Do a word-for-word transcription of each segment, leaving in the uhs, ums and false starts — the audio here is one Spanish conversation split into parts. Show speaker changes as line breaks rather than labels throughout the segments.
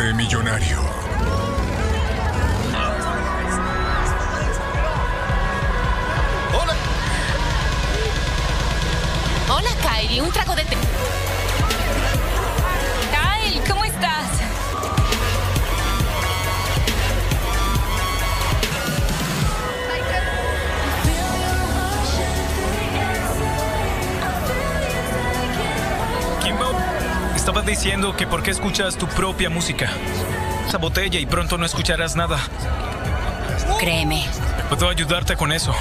de millonario.
¡Hola!
Hola, Kylie. Un trago de té. Kyle, ¿cómo estás?
Kimbo, estaba diciendo que por qué escuchas tu propia música. Esa botella y pronto no escucharás nada.
Créeme.
Puedo ayudarte con eso.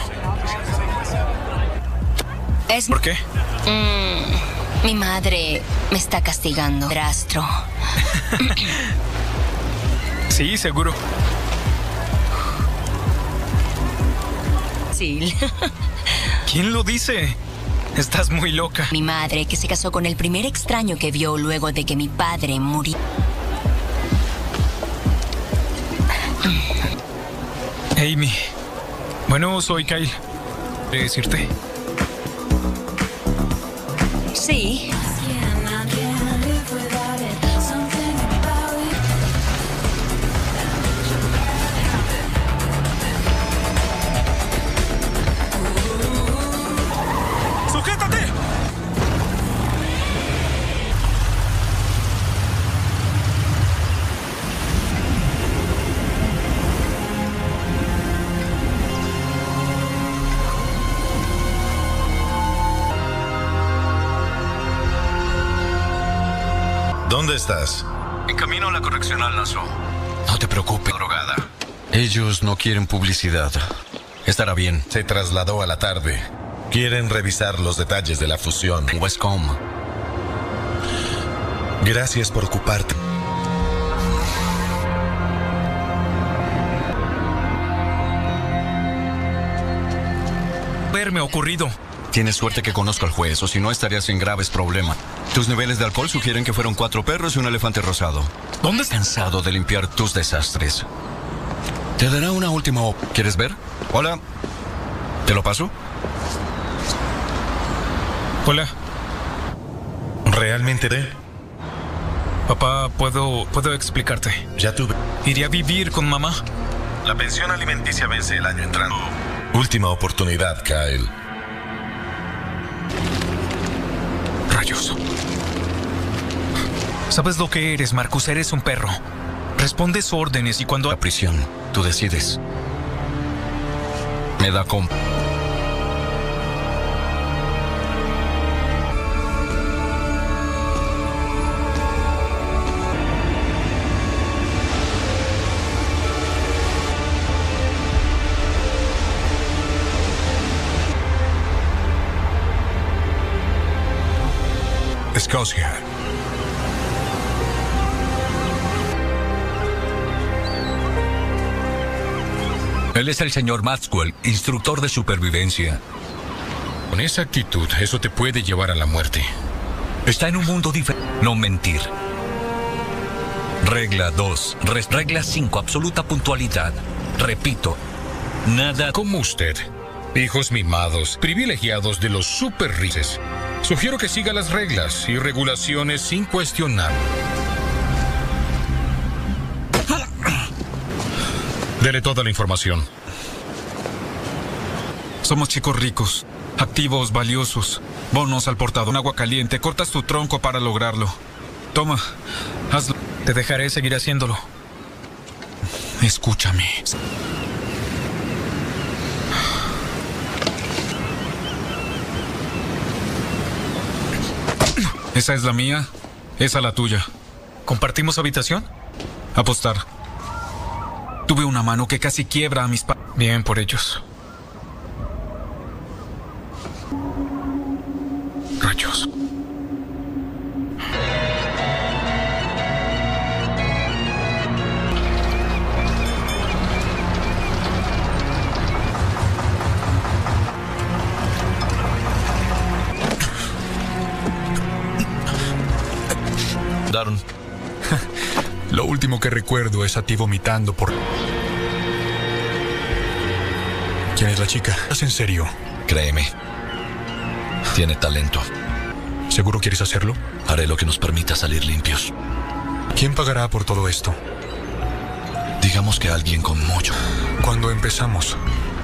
Es...
¿Por qué?
Mm, mi madre me está castigando. Rastro.
Sí, seguro.
Sí.
¿Quién lo dice? Estás muy loca.
Mi madre, que se casó con el primer extraño que vio luego de que mi padre murió.
Amy. Bueno, soy Kyle. ¿Qué decirte?
Sí.
¡Sujétate!
¿Dónde estás?
En camino a la correccional, Naso.
No te preocupes.
Drogada.
Ellos no quieren publicidad. Estará bien.
Se trasladó a la tarde. Quieren revisar los detalles de la fusión.
Westcom.
Gracias por ocuparte.
Verme ocurrido.
Tienes suerte que conozco al juez, o si no estarías en graves problemas. Tus niveles de alcohol sugieren que fueron cuatro perros y un elefante rosado.
¿Dónde estás?
Cansado de limpiar tus desastres. Te dará una última op. ¿Quieres ver? Hola. ¿Te lo paso?
Hola.
¿Realmente de?
Papá, ¿puedo, puedo explicarte?
Ya tuve.
Iré a vivir con mamá.
La pensión alimenticia vence el año entrando. Última oportunidad, Kyle.
Rayos. ¿Sabes lo que eres, Marcus? Eres un perro. Respondes órdenes y cuando...
La prisión. Tú decides. Me da comp...
Escocia.
Él es el señor Maxwell, instructor de supervivencia.
Con esa actitud, eso te puede llevar a la muerte.
Está en un mundo diferente. No mentir. Regla dos. Regla cinco. Absoluta puntualidad. Repito. Nada...
Como usted. Hijos mimados, privilegiados de los super ricos. Sugiero que siga las reglas y regulaciones sin cuestionar. Dele toda la información.
Somos chicos ricos, activos, valiosos. Bonos al portador, un agua caliente. Cortas tu tronco para lograrlo. Toma, hazlo.
Te dejaré seguir haciéndolo.
Escúchame. Esa es la mía, esa la tuya.
¿Compartimos habitación?
Apostar. Tuve una mano que casi quiebra a mis pa...
Bien por ellos. Rayos.
Daron.
Lo último que recuerdo es a ti vomitando por... ¿Quién es la chica? ¿Estás en serio?
Créeme. Tiene talento.
¿Seguro quieres hacerlo?
Haré lo que nos permita salir limpios.
¿Quién pagará por todo esto?
Digamos que alguien con mucho.
Cuando empezamos.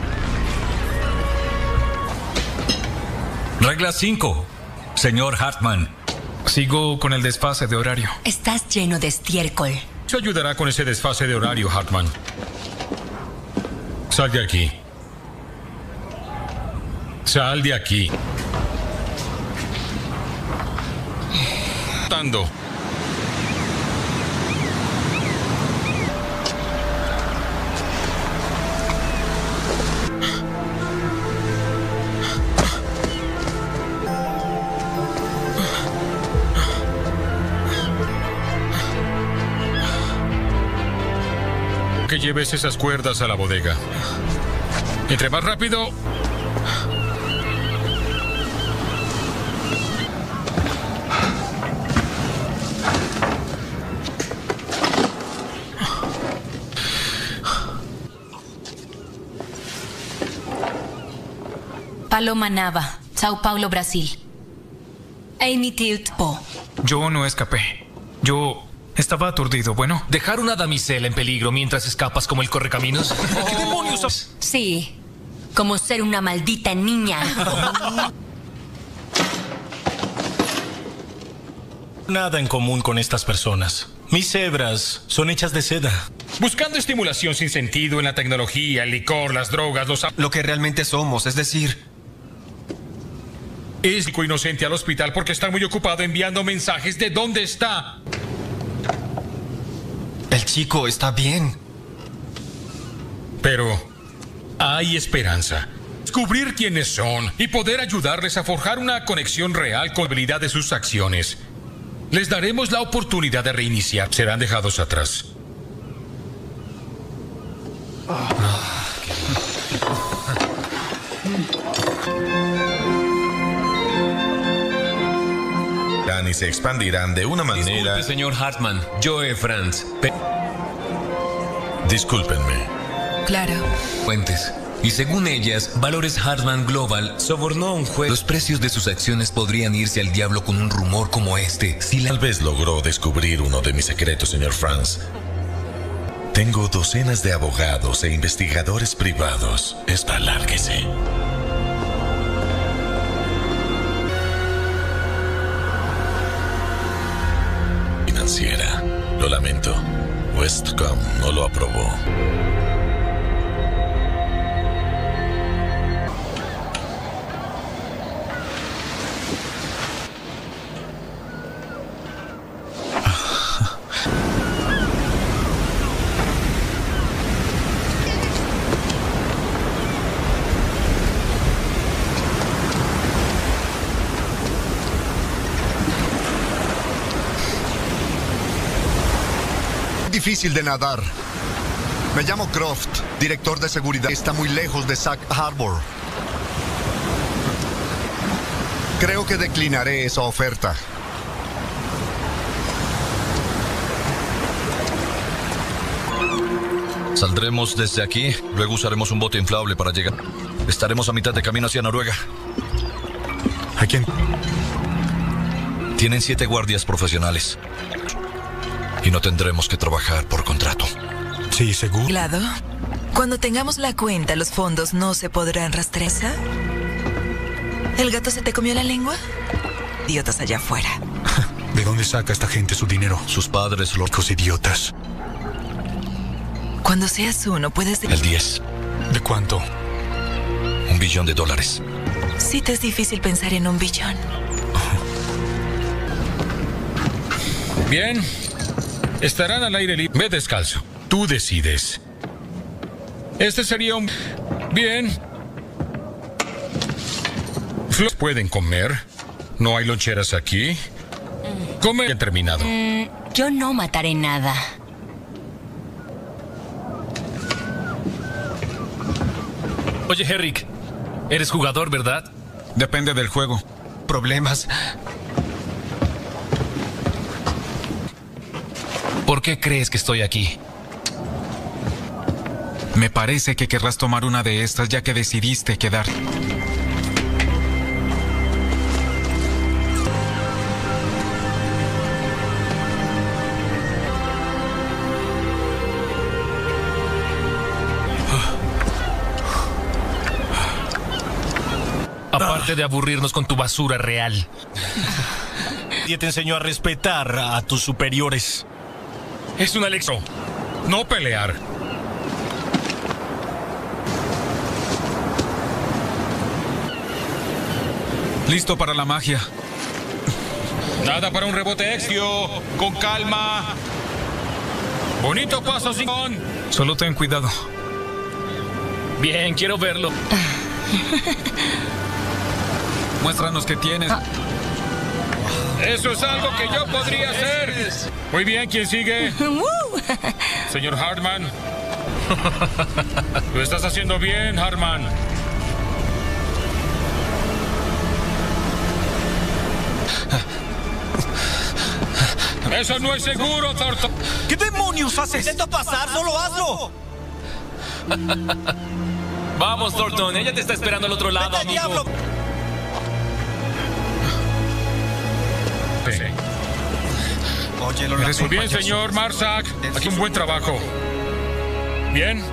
Regla cinco. Señor Hartman.
Sigo con el desfase de horario.
Estás lleno de estiércol.
Se ayudará con ese desfase de horario, Hartman. Sal de aquí. Sal de aquí. Tando. Que lleves esas cuerdas a la bodega. Entre más rápido.
Paloma Nava, Sao Paulo, Brasil. Amy Tilt Po.
Yo no escapé. Yo estaba aturdido, ¿bueno?
¿Dejar una damisela en peligro mientras escapas como el correcaminos? ¿Qué demonios?
Sí, como ser una maldita niña.
Nada en común con estas personas. Mis hebras son hechas de seda.
Buscando estimulación sin sentido en la tecnología, el licor, las drogas, los...
Lo que realmente somos, es decir...
Es inocente al hospital porque está muy ocupado enviando mensajes de dónde está.
El chico está bien.
Pero hay esperanza. Descubrir quiénes son y poder ayudarles a forjar una conexión real con la habilidad de sus acciones. Les daremos la oportunidad de reiniciar. Serán dejados atrás.
Y se expandirán de una manera...
Disculpe, señor Hartman. Joe Franz. Pe
Discúlpenme.
Claro.
Fuentes. Y según ellas, Valores Hartman Global sobornó a un juez. Los precios de sus acciones podrían irse al diablo con un rumor como este. Si la...
Tal vez logró descubrir uno de mis secretos, señor Franz. Tengo docenas de abogados e investigadores privados. Espalárguese. Financiera. Lo lamento. Westcom no lo aprobó.
Difícil de nadar. Me llamo Croft, director de seguridad. Está muy lejos de Sac Harbor. Creo que declinaré esa oferta.
Saldremos desde aquí, luego usaremos un bote inflable para llegar. Estaremos a mitad de camino hacia Noruega.
¿A quién?
Tienen siete guardias profesionales. Y no tendremos que trabajar por contrato.
Sí, seguro.
Glado, cuando tengamos la cuenta, los fondos no se podrán rastrear. ¿El gato se te comió la lengua? Idiotas allá afuera.
¿De dónde saca esta gente su dinero?
Sus padres, los
Los idiotas.
Cuando seas uno, puedes...
El diez.
¿De cuánto?
Un billón de dólares.
Sí te es difícil pensar en un billón.
Bien. Estarán al aire libre. Ve descalzo. Tú decides. Este sería un... Bien. Flores pueden comer. No hay loncheras aquí. Come. Terminado.
Mm, yo no mataré nada.
Oye, Herrick, eres jugador, ¿verdad?
Depende del juego.
Problemas.
¿Por qué crees que estoy aquí?
Me parece que querrás tomar una de estas ya que decidiste quedar.
Aparte de aburrirnos con tu basura real.
Y te enseñó a respetar a tus superiores.
Es un Alexo. No pelear.
Listo para la magia.
Nada para un rebote exio. Con calma. Bonito paso, Simón.
Solo ten cuidado.
Bien, quiero verlo.
Muéstranos qué tienes.
Eso es algo que yo podría hacer. Muy bien, ¿quién sigue? Señor Hartman. Lo estás haciendo bien, Hartman. Eso no es seguro, Thornton.
¿Qué demonios haces? Intenta pasar, solo hazlo.
Vamos, Thornton, ella te está esperando al otro lado, amigo. Diablo.
Sí.
Oye, lo
Muy bien, señor Marsack. Aquí un buen trabajo. Bien.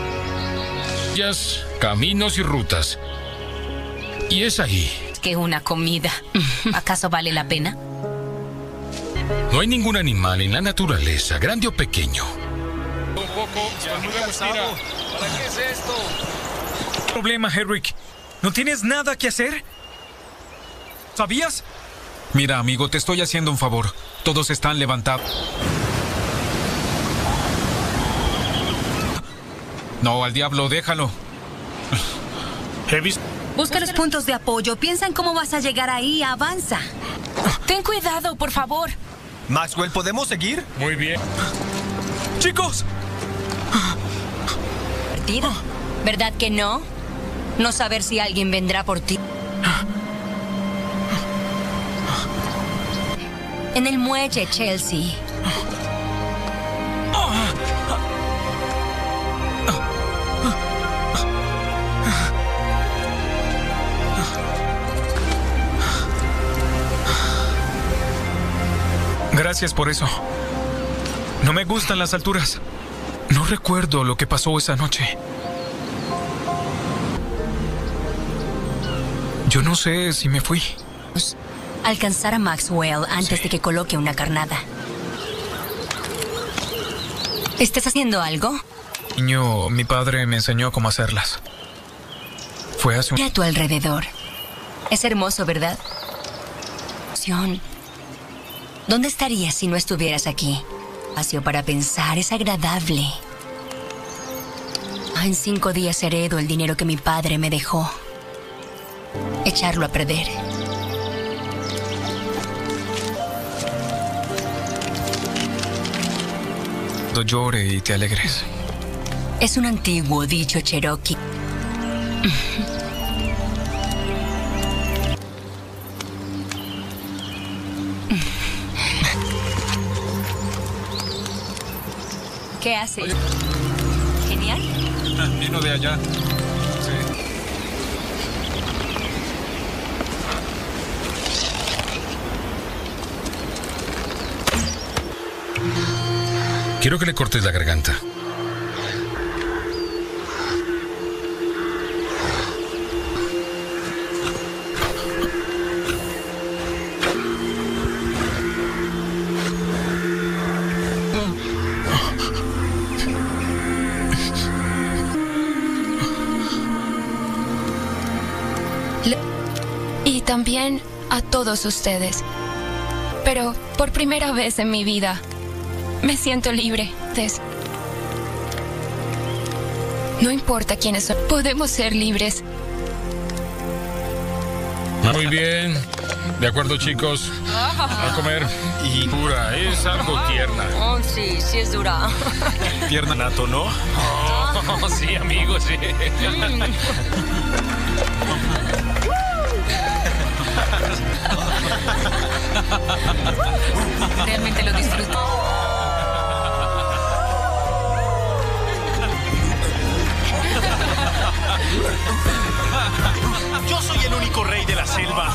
Caminos y rutas. Y es ahí.
Que una comida. ¿Acaso vale la pena?
No hay ningún animal en la naturaleza, grande o pequeño.
Un poco, estoy muy cansado. ¿Para qué es esto?
Problema, Hedrick. ¿No tienes nada que hacer? ¿Sabías?
Mira, amigo, te estoy haciendo un favor. Todos están levantados. No, al diablo, déjalo.
Busca los puntos de apoyo. Piensa en cómo vas a llegar ahí. Avanza.
Ten cuidado, por favor.
Maxwell, ¿podemos seguir?
Muy bien.
¡Chicos!
Partido. ¿Verdad que no? No saber si alguien vendrá por ti. En el muelle, Chelsea.
Gracias por eso. No me gustan las alturas. No recuerdo lo que pasó esa noche. Yo no sé si me fui.
Alcanzar a Maxwell antes sí. de que coloque una carnada. ¿Estás haciendo algo?
Niño, mi padre me enseñó cómo hacerlas. Fue hace un...
Mira a tu alrededor. Es hermoso, ¿verdad? ¿Dónde estarías si no estuvieras aquí? Espacio para pensar, es agradable. Ah, en cinco días heredo el dinero que mi padre me dejó. Echarlo a perder.
Cuando llore y te alegres.
Es un antiguo dicho cherokee. ¿Qué haces? Oye. Genial.
Vino de allá. Sí.
Quiero que le cortes la garganta.
Y también a todos ustedes. Pero por primera vez en mi vida, me siento libre. No importa quiénes son, podemos ser libres.
Muy bien. De acuerdo, chicos. A comer. Y pura, es algo tierna.
Oh, sí, sí es dura.
Tierna nato, ¿no?
Oh, sí, amigo, sí.
Realmente lo disfruto.
Yo soy el único rey de la selva.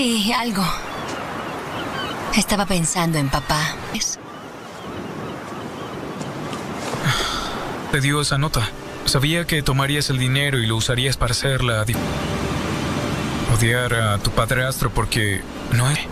Sí, algo. Estaba pensando en papá.
Te dio esa nota. Sabía que tomarías el dinero y lo usarías para hacerla. Odiar a tu padrastro porque no es.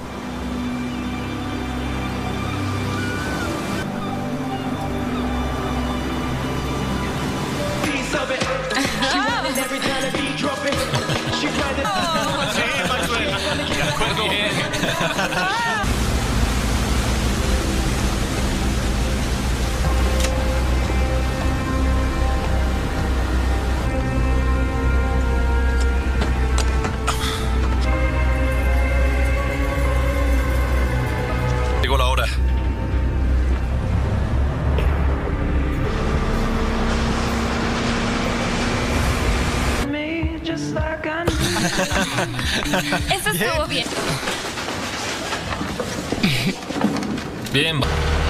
Llegó la hora.
Eso estuvo bien.
Bien.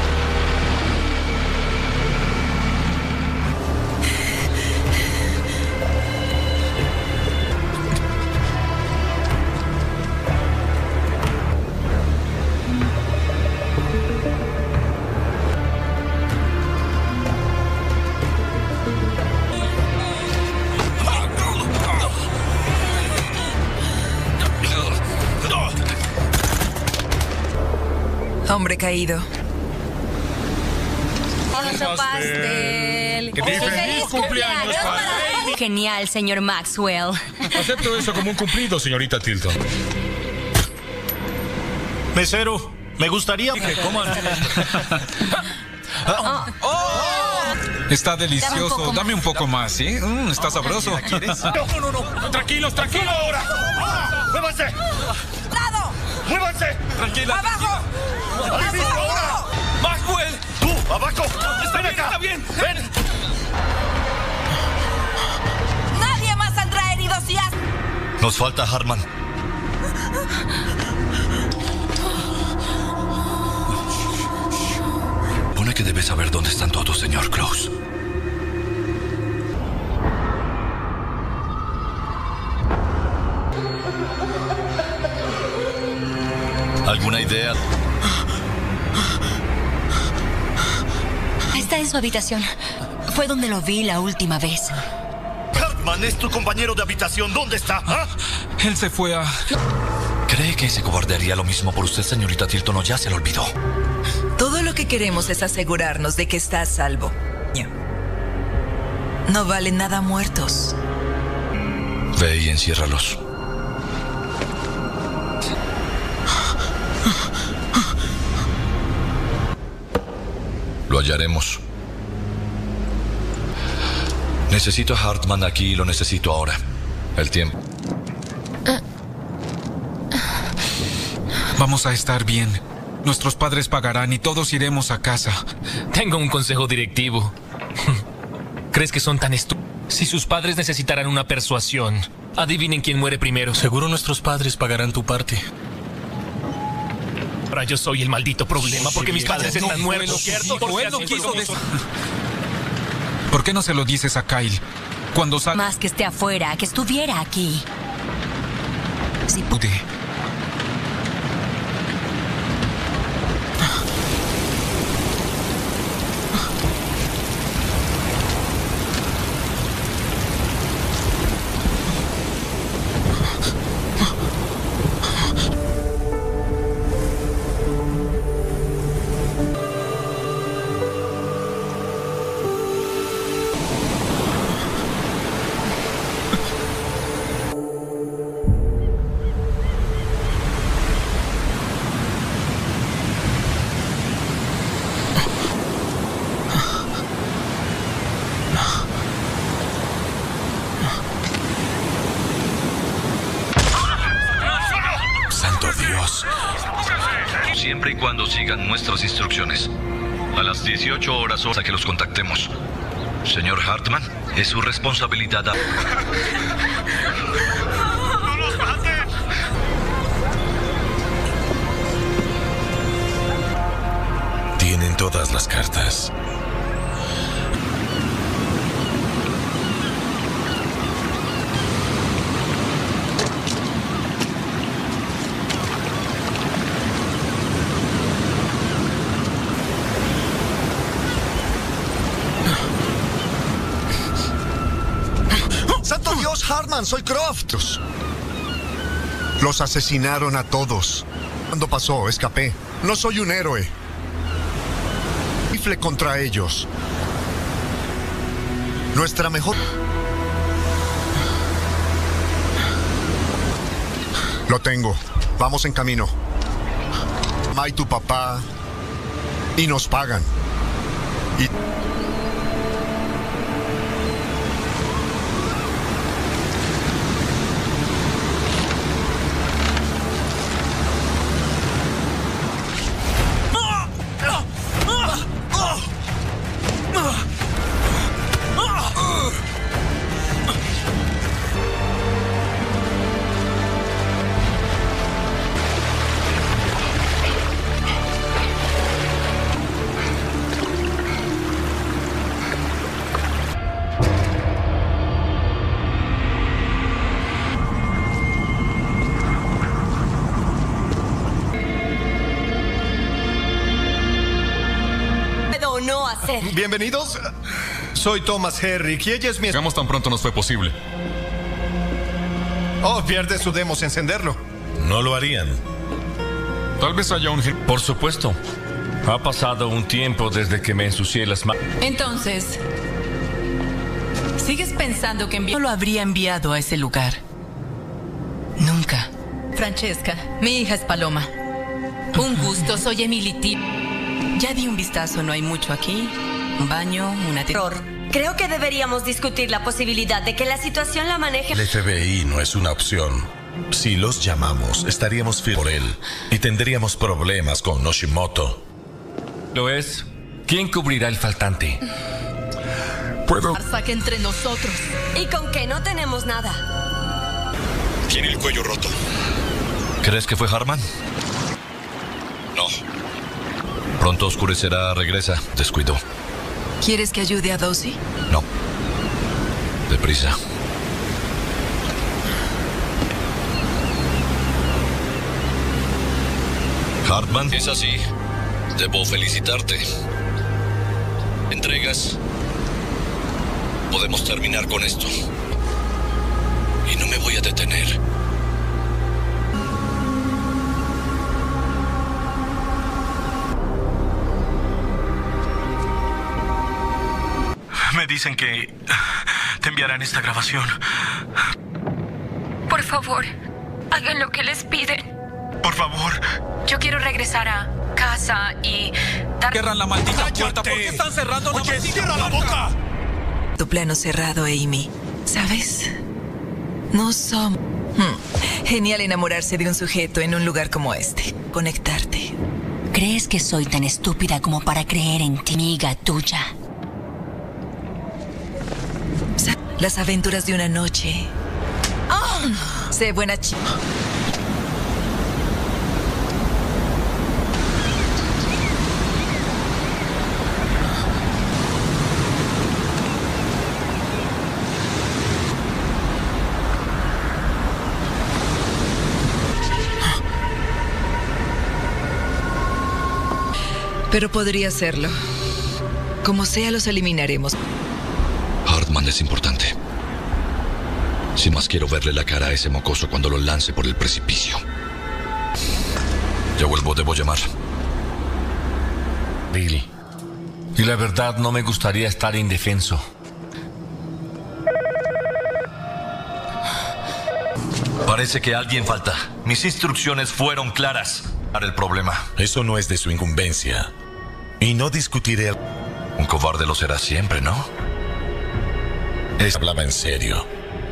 Hombre caído.
Otro pastel.
¡Que te feliz cumpleaños para él!
Genial, señor Maxwell.
Acepto eso como un cumplido, señorita Tilton.
Mesero, me gustaría que coman.
Está delicioso. Dame un poco más, ¿sí? Mm, está sabroso. ¿Quieres?
No, no, no. Tranquilos, tranquilos. Ahora. ¡Muévanse!
¡Lado!
¡Muévanse!
Tranquila.
¡Abajo!
¡Ahí mismo, ahora!
¡Maxwell!
¡Tú, abajo!
¡Está bien, está bien!
¡Ven!
¡Nadie más saldrá herido si has...
Nos falta Hartman.
Supone que debes saber dónde están todos, señor Close. ¿Alguna idea?
Está en su habitación. Fue donde lo vi la última vez.
Hartman es tu compañero de habitación. ¿Dónde está? ¿Ah?
Él se fue a...
¿Cree que ese cobarde haría lo mismo por usted, señorita Tilton, o ya se lo olvidó?
Todo lo que queremos es asegurarnos de que está a salvo. No valen nada muertos.
Ve y enciérralos. Lo hallaremos. Necesito a Hartman aquí y lo necesito ahora. El tiempo.
Vamos a estar bien. Nuestros padres pagarán y todos iremos a casa.
Tengo un consejo directivo. ¿Crees que son tan estúpidos? Si sus padres necesitaran una persuasión, adivinen quién muere primero.
Seguro nuestros padres pagarán tu parte.
Ahora yo soy el maldito problema porque mis padres están muertos, ¿cierto?
Él no quiso de... ¿Por qué no se lo dices a Kyle? Cuando sal...
Más que esté afuera, que estuviera aquí. Si
pude.
Siempre y cuando sigan nuestras instrucciones. A las dieciocho horas hora que los contactemos. Señor Hartman, es su responsabilidad. A...
¡No los maten!
Tienen todas las cartas.
Hartman, soy Croft. Los asesinaron a todos. Cuando pasó, escapé. No soy un héroe. Rifle contra ellos. Nuestra mejor... Lo tengo. Vamos en camino. Mamá y tu papá... Y nos pagan. Y...
Bienvenidos. Soy Thomas Herrick y ella es mi...
Llegamos tan pronto nos fue posible.
Oh, pierde su demo encenderlo.
No lo harían.
Tal vez haya un...
Por supuesto. Ha pasado un tiempo desde que me ensucié las manos.
Entonces, ¿sigues pensando que envi- no lo habría enviado a ese lugar? Nunca. Francesca, mi hija es Paloma. Un gusto, soy Emily T. Ya di un vistazo, no hay mucho aquí. Un baño, una...
Error. Creo que deberíamos discutir la posibilidad de que la situación la maneje...
El F B I no es una opción. Si los llamamos, estaríamos firmes por él y tendríamos problemas con Noshimoto.
Lo es. ¿Quién cubrirá el faltante?
Puedo...
Saque entre nosotros.
¿Y con qué no tenemos nada?
Tiene el cuello roto. ¿Crees que fue Hartman? No. Pronto oscurecerá, regresa. Descuido.
¿Quieres que ayude a Dozy?
No. Deprisa. Hartman, es así. Debo felicitarte. ¿Entregas? Podemos terminar con esto. Y no me voy a detener.
Me dicen que te enviarán esta grabación.
Por favor, hagan lo que les piden.
Por favor.
Yo quiero regresar a casa y dar...
Cierran la maldita puerta. ¿Por qué están cerrando la
Oye,
maldita
cierra la boca?
Tu plano cerrado, Amy. ¿Sabes? No somos... Hmm. Genial enamorarse de un sujeto en un lugar como este. Conectarte.
¿Crees que soy tan estúpida como para creer en ti, amiga tuya?
Las aventuras de una noche. Oh, sé buena chica. Pero podría hacerlo. Como sea, los eliminaremos.
Hartman es importante. Sin más, quiero verle la cara a ese mocoso cuando lo lance por el precipicio. Ya vuelvo, debo llamar.
Bill. Y la verdad, no me gustaría estar indefenso.
Parece que alguien falta. Mis instrucciones fueron claras. Para el problema.
Eso no es de su incumbencia. Y no discutiré...
Un cobarde lo será siempre, ¿no?
Es... Hablaba en serio.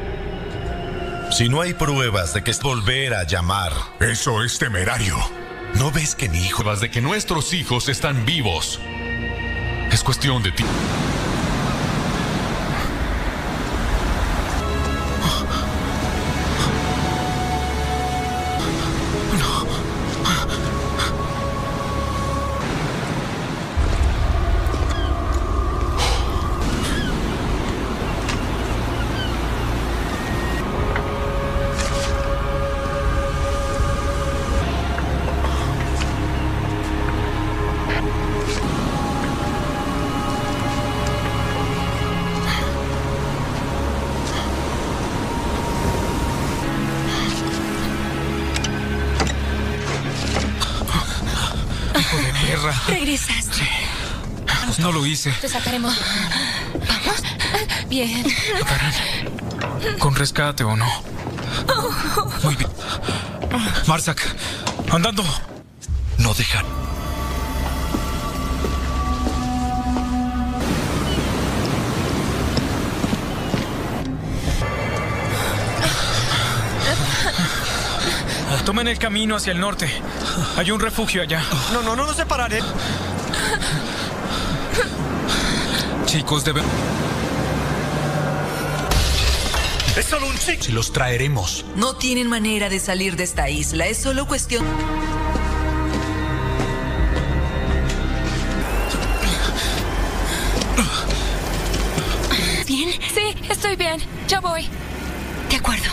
Si no hay pruebas de que es volver a llamar...
Eso es temerario.
¿No ves que mi hijo...
Pruebas de que nuestros hijos están vivos. Es cuestión de ti.
tierra.
Regresaste.
No lo hice.
Te sacaremos. Vamos. Bien.
¿Con rescate o no? Muy bien. Marsak, andando.
No dejar.
Tomen el camino hacia el norte. Hay un refugio allá.
No, no, no nos separaré.
Chicos, deben...
Es solo un chico.
Si los traeremos.
No tienen manera de salir de esta isla. Es solo cuestión...
¿Bien? Sí, estoy bien. Ya voy.
De acuerdo.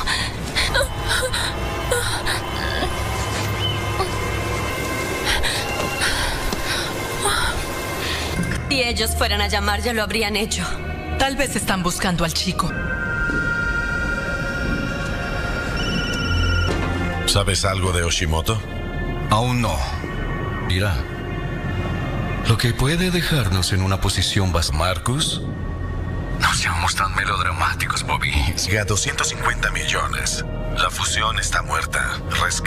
Si ellos fueran a llamar, ya lo habrían hecho.
Tal vez están buscando al chico.
¿Sabes algo de Oshimoto?
Aún no. Mira, lo que puede dejarnos en una posición más...
¿Marcus?
No seamos tan melodramáticos, Bobby.
A doscientos cincuenta millones. La fusión está muerta. Resca...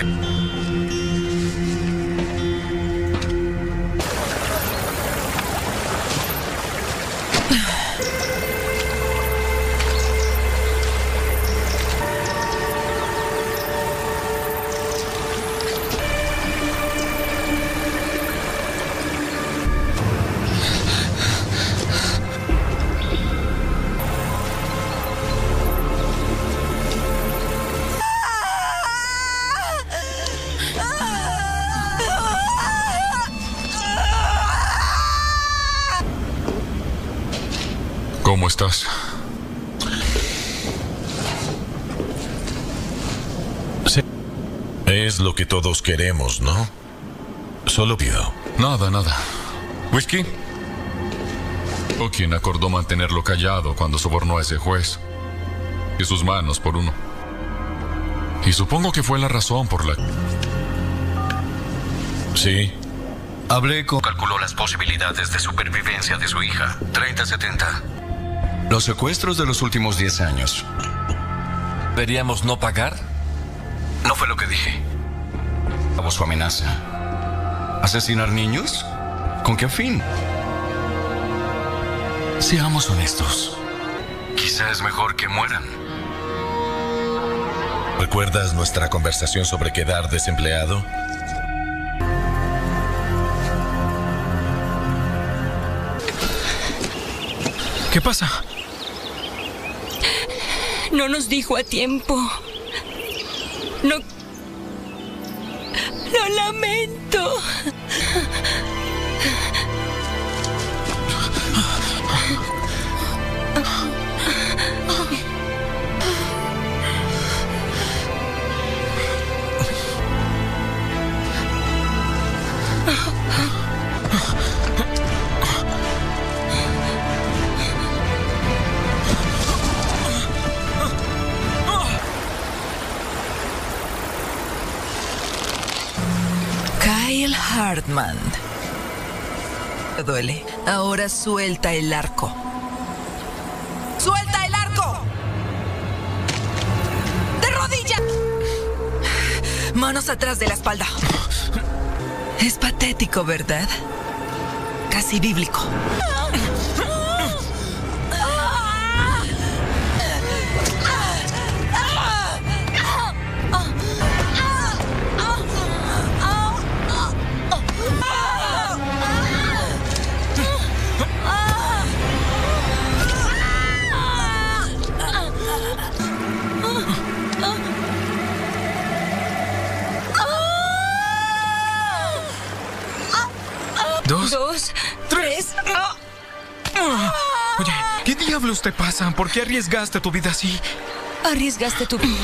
¿Cómo estás?
Sí. Es lo que todos queremos, ¿no? Solo pido.
Nada, nada. ¿Whisky? ¿O quién acordó mantenerlo callado cuando sobornó a ese juez? Y sus manos por uno. Y supongo que fue la razón por la...
Sí.
Hablé con... Calculó las posibilidades de supervivencia de su hija. treinta setenta. Los secuestros de los últimos diez años.
¿Deberíamos no pagar?
No fue lo que dije. Acabó su amenaza. ¿Asesinar niños? ¿Con qué fin? Seamos honestos. Quizá es mejor que mueran.
¿Recuerdas nuestra conversación sobre quedar desempleado?
¿Qué pasa?
No nos dijo a tiempo. No... Lo lamento.
Kyle Hartman. Te duele. Ahora suelta el arco. ¡Suelta el arco! ¡De rodillas! Manos atrás de la espalda. Es patético, ¿verdad? Casi bíblico.
Dos.
Dos.
Tres. Oye, ¿qué diablos te pasa? ¿Por qué arriesgaste tu vida así?
Arriesgaste tu vida.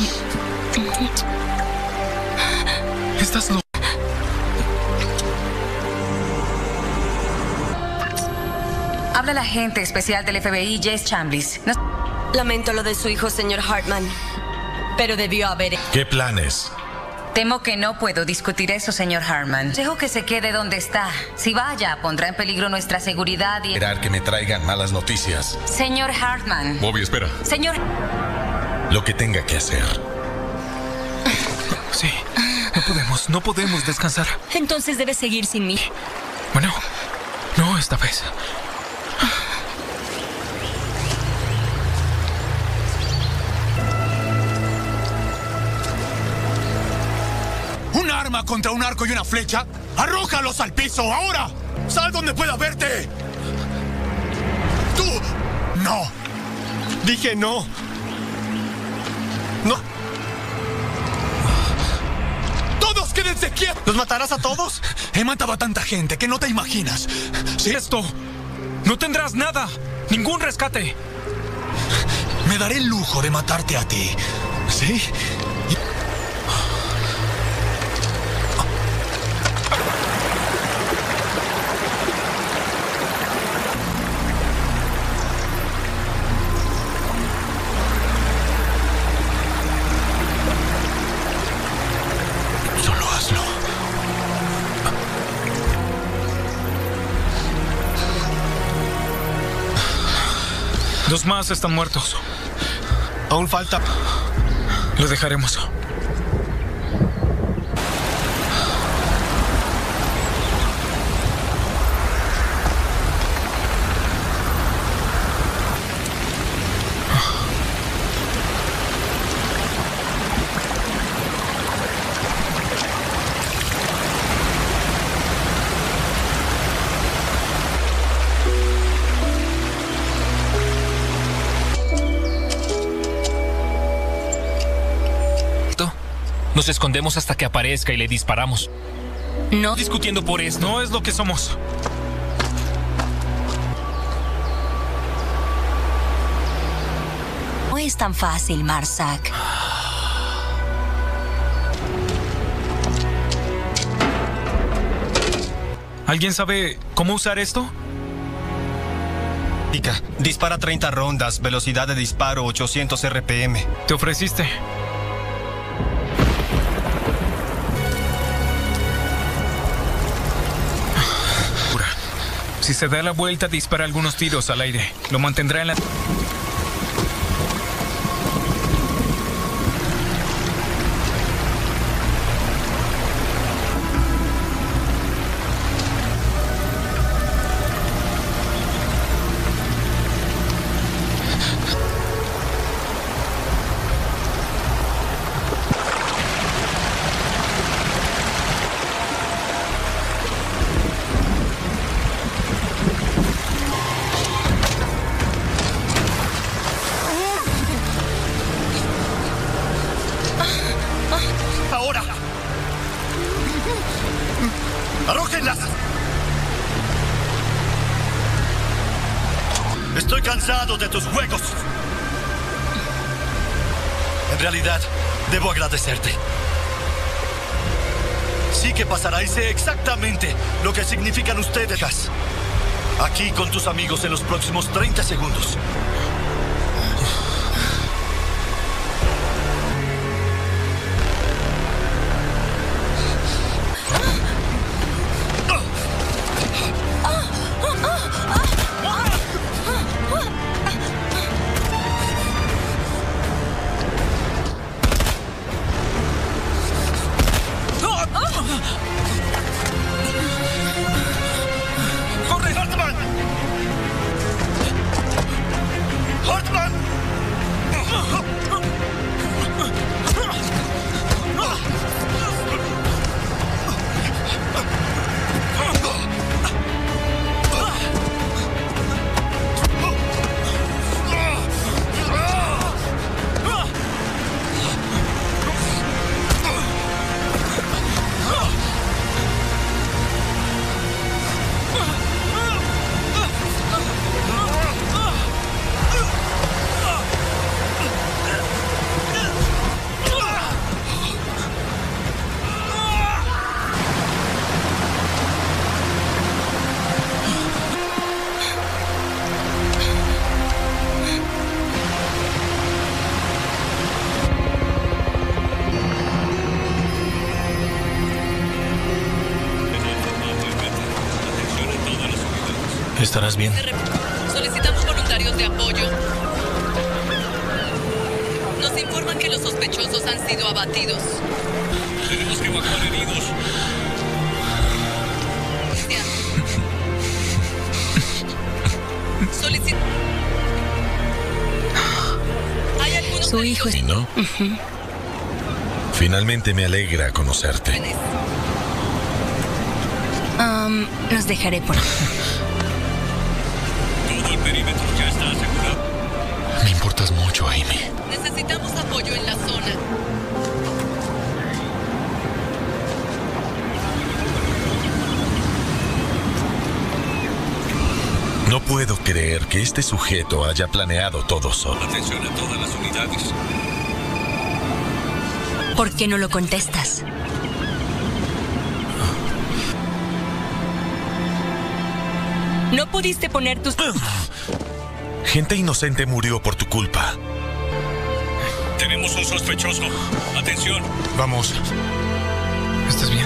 Estás loco.
Habla la agente especial del F B I, Jess Chambliss. No...
Lamento lo de su hijo, señor Hartman. Pero debió haber...
¿Qué planes?
Temo que no puedo discutir eso, señor Hartman. Dejo que se quede donde está. Si vaya, pondrá en peligro nuestra seguridad y...
Esperar que me traigan malas noticias.
Señor Hartman.
Bobby, espera.
Señor...
Lo que tenga que hacer.
Sí. No podemos, no podemos descansar.
Entonces debes seguir sin mí.
Bueno, no esta vez.
¿Un arma contra un arco y una flecha? ¡Arrójalos al piso, ahora! ¡Sal donde pueda verte! ¡Tú! ¡No! Dije no. ¡No! ¡Todos quédense quietos! ¿Los matarás a todos? He matado a tanta gente que no te imaginas.
¿Sí? Esto... No tendrás nada. Ningún rescate.
Me daré el lujo de matarte a ti. ¿Sí?
Dos más están muertos.
Aún falta.
Lo dejaremos.
Nos escondemos hasta que aparezca y le disparamos.
No.
Discutiendo por esto.
No es lo que somos.
No es tan fácil, Marsak.
¿Alguien sabe cómo usar esto?
Dispara treinta rondas, velocidad de disparo ochocientos R P M.
Te ofreciste. Si se da la vuelta, dispara algunos tiros al aire. Lo mantendrá en la...
¡Arrójenlas! Estoy cansado de tus juegos. En realidad, debo agradecerte. Sí que pasará y sé exactamente lo que significan ustedes. Aquí con tus amigos en los próximos treinta segundos.
¿Estarás bien?
Solicitamos voluntarios de apoyo. Nos informan que los sospechosos han sido abatidos.
Tenemos que evacuar heridos.
Solicit... ¿Hay algunos
Su hijo es...
¿No?
Ujú.
Finalmente me alegra conocerte.
Um, los dejaré por...
Todo el perímetro ya está asegurado.
Me importas mucho, Amy.
Necesitamos apoyo en la zona.
No puedo creer que este sujeto haya planeado todo solo.
Atención a todas las unidades.
¿Por qué no lo contestas? No pudiste poner tus...
Gente inocente murió por tu culpa.
Tenemos un sospechoso. Atención.
Vamos. ¿Estás bien?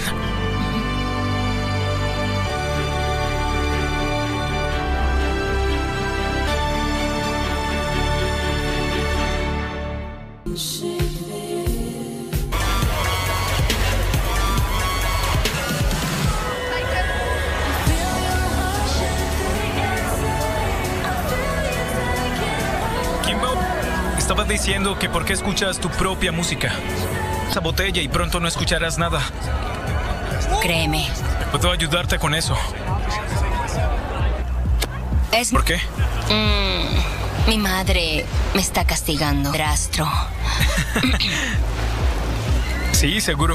Estaba diciendo que por qué escuchas tu propia música. Esa botella y pronto no escucharás nada.
Créeme.
Puedo ayudarte con eso.
Es...
¿Por qué?
Mm, mi madre me está castigando. Drastro.
Sí, seguro.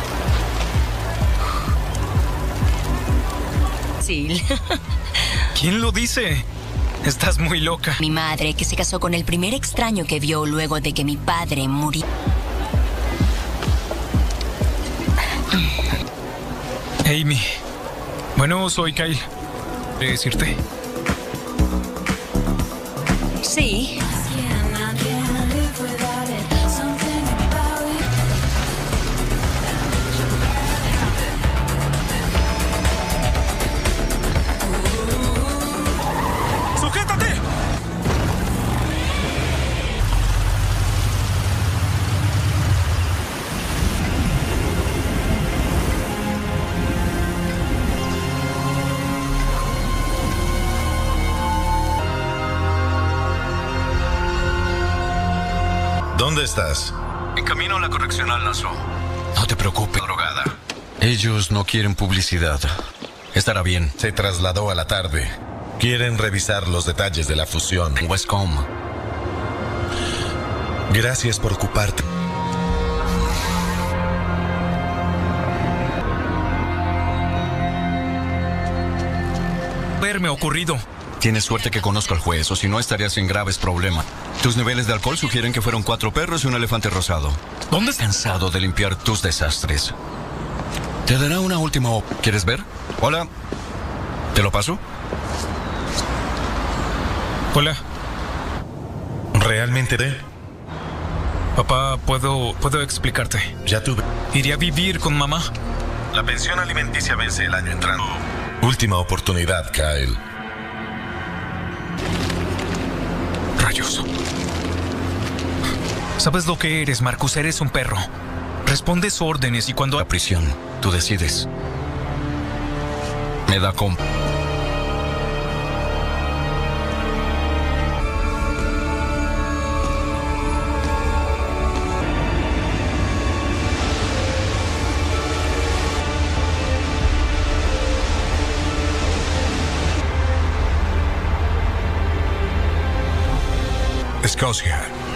Sí.
¿Quién lo dice? Estás muy loca.
Mi madre, que se casó con el primer extraño que vio luego de que mi padre murió.
Amy. Bueno, soy Kyle. ¿Qué decirte?
Sí.
¡Sujétate!
¿Dónde estás?
En camino a la correccional Nassau.
No te preocupes.
Drogada.
Ellos no quieren publicidad. Estará bien.
Se trasladó a la tarde. Quieren revisar los detalles de la fusión.
Westcom.
Gracias por ocuparte.
Verme ocurrido.
Tienes suerte que conozco al juez, o si no estarías en graves problemas. Tus niveles de alcohol sugieren que fueron cuatro perros y un elefante rosado.
¿Dónde
estás? Cansado de limpiar tus desastres. Te dará una última op... ¿Quieres ver? Hola. ¿Te lo paso?
Hola.
¿Realmente de?
Papá, puedo, puedo explicarte.
Ya tuve.
Iré a vivir con mamá.
La pensión alimenticia vence el año entrando. Última oportunidad, Kyle.
Rayos. ¿Sabes lo que eres, Marcus? Eres un perro. Respondes órdenes y cuando...
La prisión. Tú decides. Me da comp...
Escocia.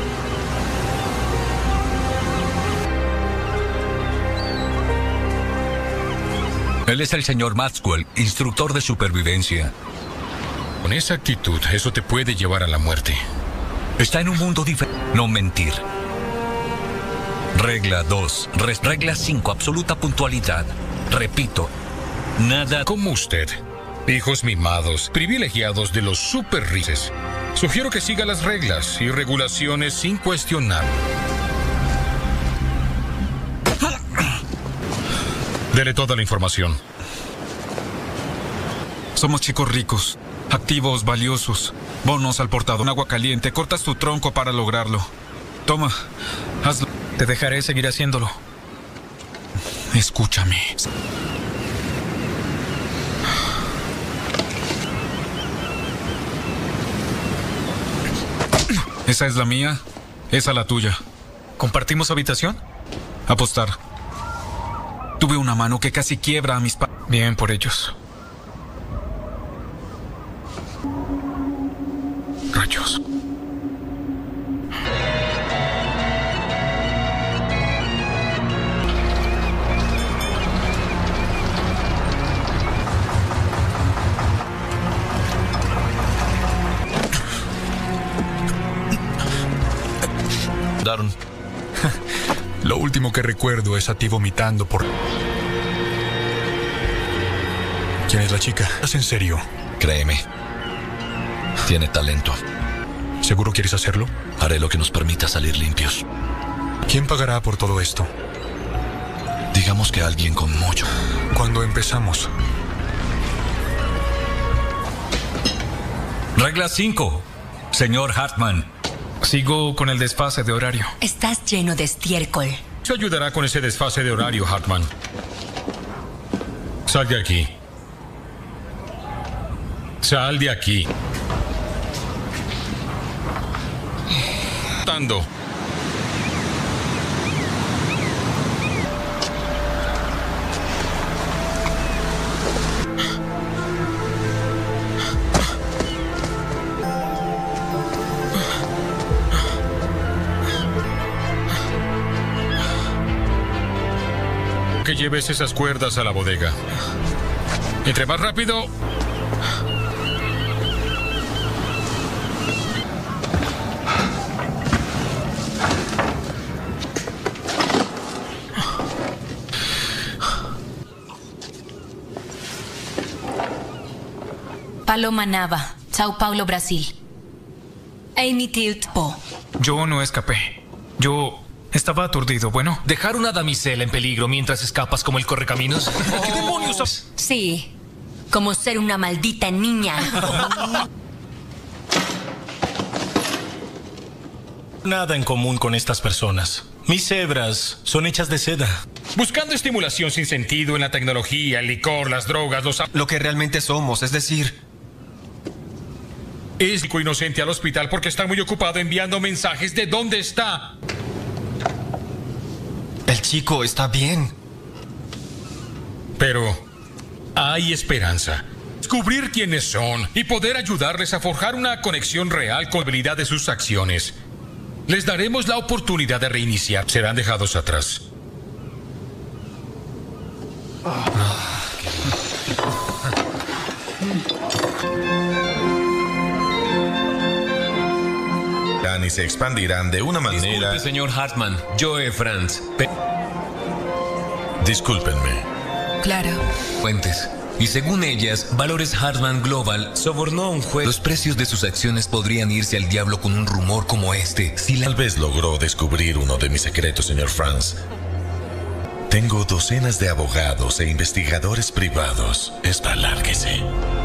Él es el señor Maxwell, instructor de supervivencia.
Con esa actitud, eso te puede llevar a la muerte.
Está en un mundo diferente. No mentir. Regla dos. Regla cinco. Absoluta puntualidad. Repito. Nada...
Como usted. Hijos mimados, privilegiados de los super ricos. Sugiero que siga las reglas y regulaciones sin cuestionar. Dele toda la información.
Somos chicos ricos. activos valiosos, bonos al portador, un agua caliente, cortas tu tronco para lograrlo. Toma, hazlo.
Te dejaré seguir haciéndolo.
Escúchame. Esa es la mía, esa la tuya.
¿Compartimos habitación?
Apostar. Tuve una mano que casi quiebra a mis pa...
Bien por ellos.
Rayos.
Daron.
Lo último que recuerdo es a ti vomitando por... ¿Quién es la chica? ¿Estás en serio?
Créeme. Tiene talento.
¿Seguro quieres hacerlo?
Haré lo que nos permita salir limpios.
¿Quién pagará por todo esto?
Digamos que alguien con mucho.
¿Cuándo empezamos?
Regla cinco. Señor Hartman.
Sigo con el desfase de horario.
Estás lleno de estiércol.
Se ayudará con ese desfase de horario, Hartman. Sal de aquí. Sal de aquí. Tando. Que lleves esas cuerdas a la bodega. Entre más rápido...
Paloma Nava, Sao Paulo, Brasil.
Amy Tilt Po.
Yo no escapé. Yo estaba aturdido, bueno.
¿Dejar una damisela en peligro mientras escapas como el correcaminos?
¿Qué demonios? Sí, como ser una maldita niña.
Nada en común con estas personas. Mis hebras son hechas de seda.
Buscando estimulación sin sentido en la tecnología, el licor, las drogas, los...
Lo que realmente somos, es decir...
Es inocente al hospital porque está muy ocupado enviando mensajes de dónde está.
El chico está bien.
Pero hay esperanza. Descubrir quiénes son y poder ayudarles a forjar una conexión real con la habilidad de sus acciones. Les daremos la oportunidad de reiniciar. Serán dejados atrás.
Y se expandirán de una manera...
Disculpe, señor Hartman. Joe Franz. Pe...
Discúlpenme.
Claro.
Fuentes. Y según ellas, Valores Hartman Global sobornó a un juez. Los precios de sus acciones podrían irse al diablo con un rumor como este. Si la...
Tal vez logró descubrir uno de mis secretos, señor Franz. Tengo docenas de abogados e investigadores privados. Espera, lárguese.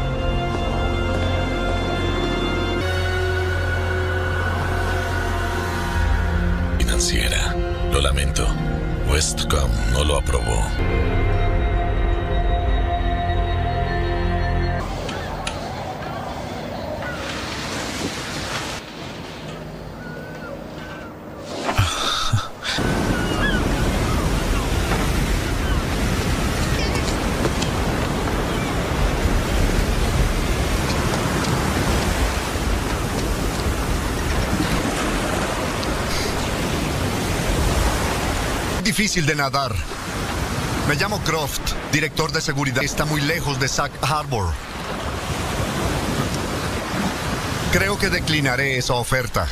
Financiera. Lo lamento. Westcom no lo aprobó.
Difícil de nadar. Me llamo Croft, director de seguridad. Está muy lejos de Sac Harbor. Creo que declinaré esa oferta.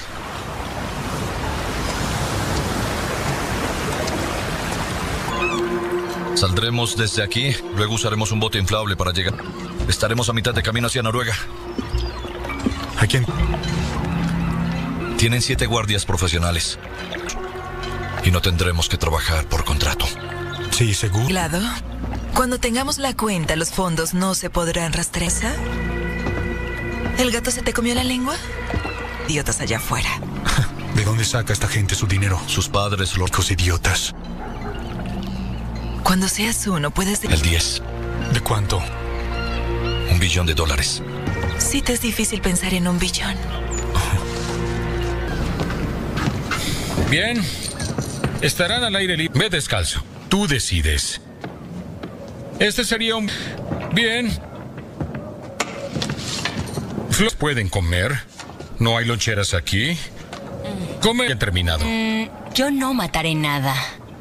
Saldremos desde aquí, luego usaremos un bote inflable para llegar. Estaremos a mitad de camino hacia Noruega.
¿A quién?
Tienen siete guardias profesionales. Y no tendremos que trabajar por contrato.
Sí, seguro.
Glado, cuando tengamos la cuenta, los fondos no se podrán rastrear. ¿El gato se te comió la lengua? Idiotas allá afuera.
¿De dónde saca esta gente su dinero?
Sus padres,
locos idiotas.
Cuando seas uno, puedes...
El diez.
¿De cuánto?
Un billón de dólares.
Sí, te es difícil pensar en un billón.
Bien. Estarán al aire libre. Ve descalzo. Tú decides. Este sería un... Bien. Flores pueden comer. No hay loncheras aquí. Come. Terminado.
Mm, yo no mataré nada.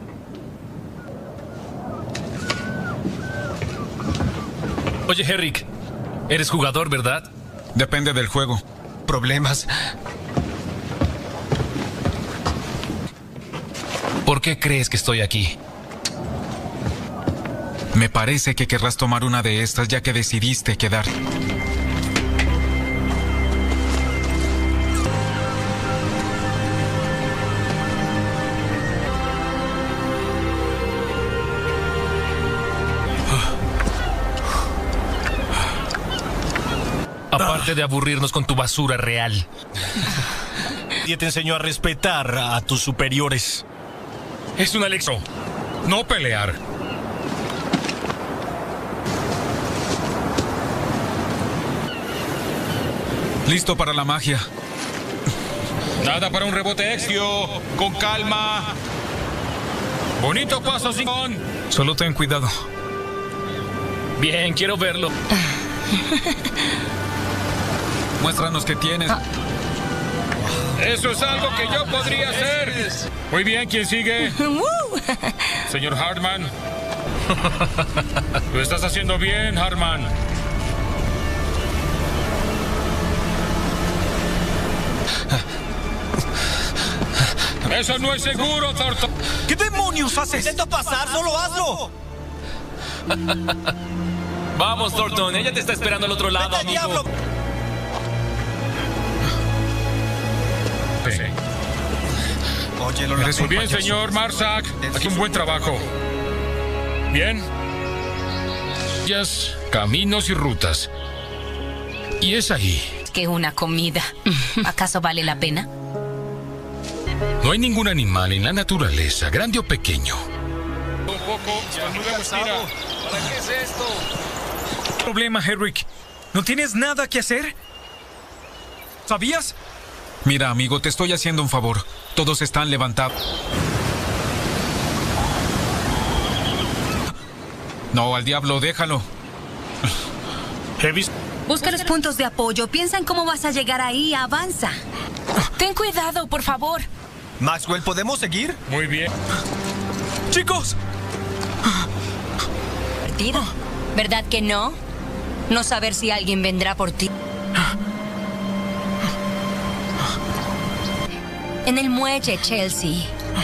Oye, Herrick, eres jugador, ¿verdad?
Depende del juego.
Problemas.
¿Por qué crees que estoy aquí?
Me parece que querrás tomar una de estas ya que decidiste quedar.
Aparte de aburrirnos con tu basura real.
Y te enseñó a respetar a tus superiores.
Es un Alexo. No pelear.
Listo para la magia.
Nada para un rebote exio. Con calma. Bonito paso, Simón.
Solo ten cuidado.
Bien, quiero verlo.
Muéstranos qué tienes.
Ah. Eso es algo que yo podría hacer. Muy bien, ¿quién sigue? Señor Hartman. Lo estás haciendo bien, Hartman. Eso no es seguro, Thornton.
¿Qué demonios haces?
Intenta pasar, solo hazlo.
Vamos, Thornton, ella te está esperando al otro lado, amigo. Diablo.
Sí.
Oye, lo
Muy bien, señor Marsack. Aquí un buen trabajo. Bien. Vías, caminos y rutas. Y es ahí.
Que una comida. ¿Acaso vale la pena?
No hay ningún animal en la naturaleza, grande o pequeño.
Un poco, estoy muy cansado. ¿Para qué es esto?
Problema, Herrick. ¿No tienes nada que hacer? ¿Sabías?
Mira, amigo, te estoy haciendo un favor. Todos están levantados. No, al diablo, déjalo.
Busca los puntos de apoyo. Piensa en cómo vas a llegar ahí. Avanza.
Ten cuidado, por favor.
Maxwell, ¿podemos seguir?
Muy bien.
¡Chicos!
Divertido. ¿Verdad que no? No saber si alguien vendrá por ti. En el muelle, Chelsea.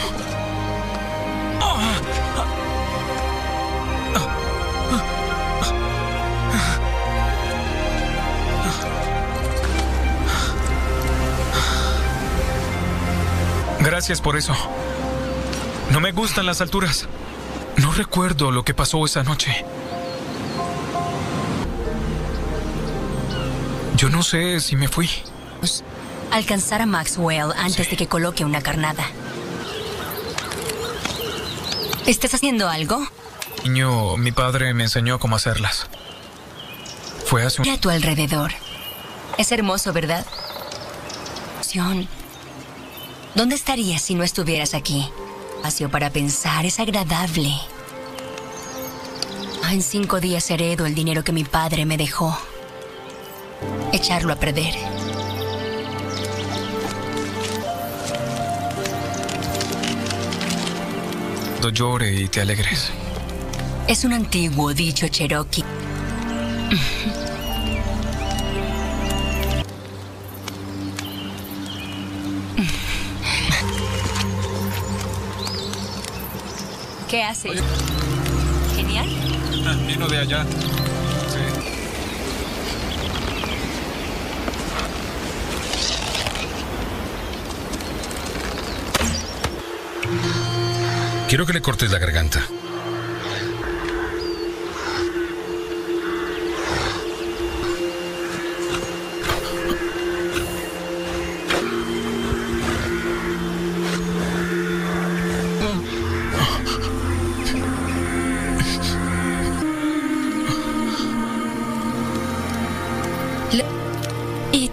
Gracias por eso. No me gustan las alturas. No recuerdo lo que pasó esa noche. Yo no sé si me fui.
Alcanzar a Maxwell antes sí. de que coloque una carnada. ¿Estás haciendo algo?
Niño, mi padre me enseñó cómo hacerlas. Fue hace un...
Mira a tu alrededor. Es hermoso, ¿verdad? ¿Dónde estarías si no estuvieras aquí? Espacio para pensar, es agradable. En cinco días heredo el dinero que mi padre me dejó. Echarlo a perder.
Llore y te alegres.
Es un antiguo dicho cherokee. ¿Qué haces? Genial.
Vino de allá. Sí.
Quiero que le cortes la garganta.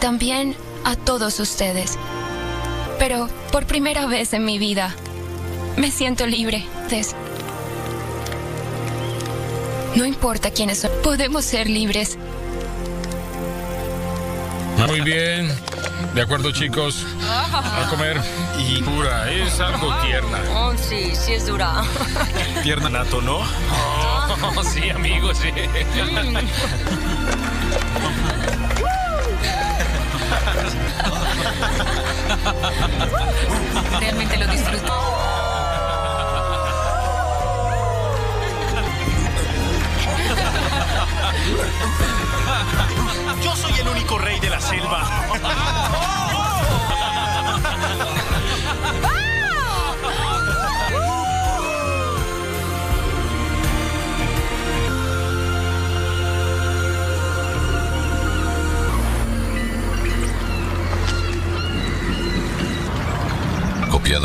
también a todos ustedes. Pero por primera vez en mi vida, me siento libre. No importa quiénes son, podemos ser libres.
Muy bien. De acuerdo, chicos. A comer. Y pura, es algo tierna.
Oh, sí, sí es dura.
Tierna nato, ¿no?
Oh, sí, amigo, sí.
Realmente lo disfruto.
Yo soy el único rey de la selva.
Copiado.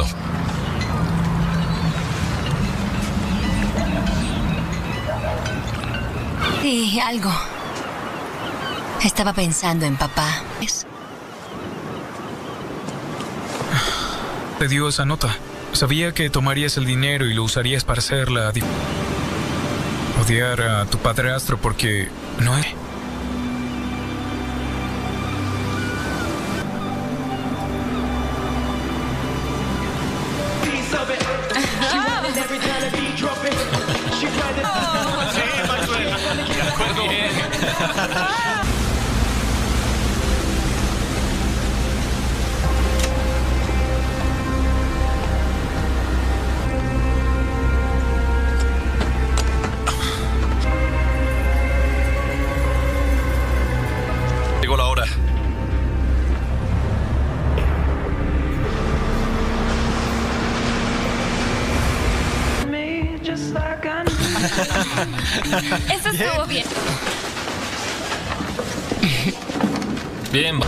Sí, algo. Estaba pensando en papá.
Te dio esa nota. Sabía que tomarías el dinero y lo usarías para hacerla. Odiar a tu padrastro porque no es.
Llegó la hora.
Eso estuvo bien.
Bien.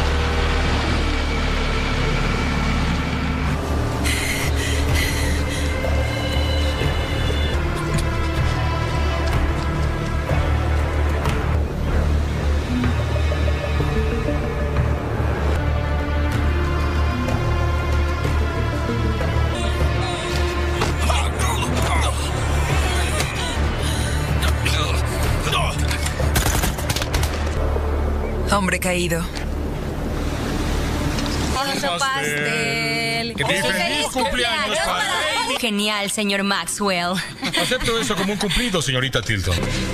Hombre caído.
Otro pastel.
¡Que te feliz cumpleaños para Amy!
Genial, señor Maxwell.
Acepto eso como un cumplido, señorita Tilton.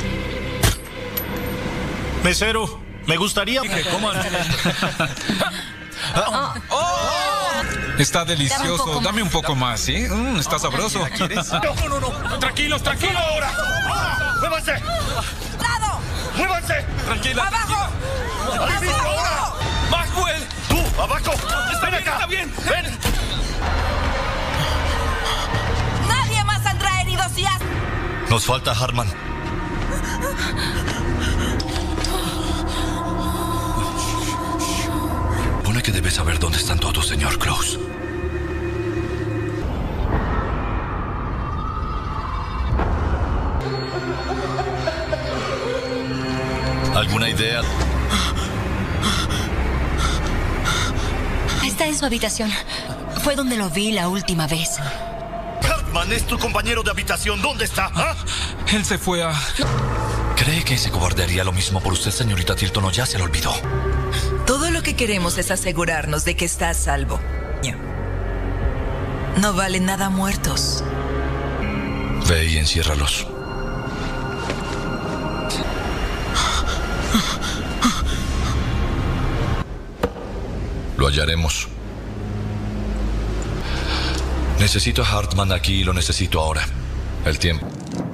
Mesero, me gustaría que coman.
Está delicioso. Dame un poco más, ¿sí? Mm, está sabroso.
No, no, no.
Tranquilos, tranquilos.
Ahora. ¡Muévanse!
¡Lado!
¡Muévanse!
Tranquila.
¡Abajo!
¡Ahí mismo, ahora!
¡Maxwell!
¡Tú, abajo!
¡Está
¡Ven
bien,
acá!
está bien!
¡Ven!
Nadie más saldrá herido si has...
Nos falta Harman. Supone que debes saber dónde están todos, señor Close. ¿Alguna idea?
Está en su habitación. Fue donde lo vi la última vez.
Hartman es tu compañero de habitación. ¿Dónde está? ¿Ah?
Él se fue a...
¿Cree que ese cobarde haría lo mismo por usted, señorita Tilton, o ya se lo olvidó?
Todo lo que queremos es asegurarnos de que está a salvo. No valen nada muertos.
Ve y enciérralos. Lo hallaremos. Necesito a Hartman aquí y lo necesito ahora. El tiempo.